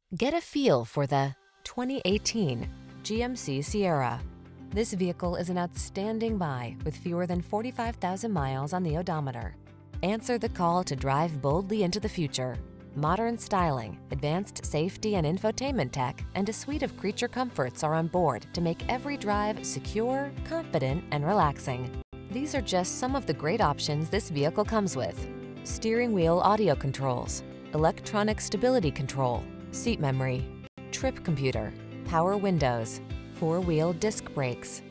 Get a feel for the 2018 GMC Sierra. This vehicle is an outstanding buy with fewer than 45,000 miles on the odometer. Answer the call to drive boldly into the future. Modern styling, advanced safety and infotainment tech, and a suite of creature comforts are on board to make every drive secure, confident, and relaxing. These are just some of the great options this vehicle comes with: steering wheel audio controls, electronic stability control, seat memory, trip computer, power windows, four-wheel disc brakes,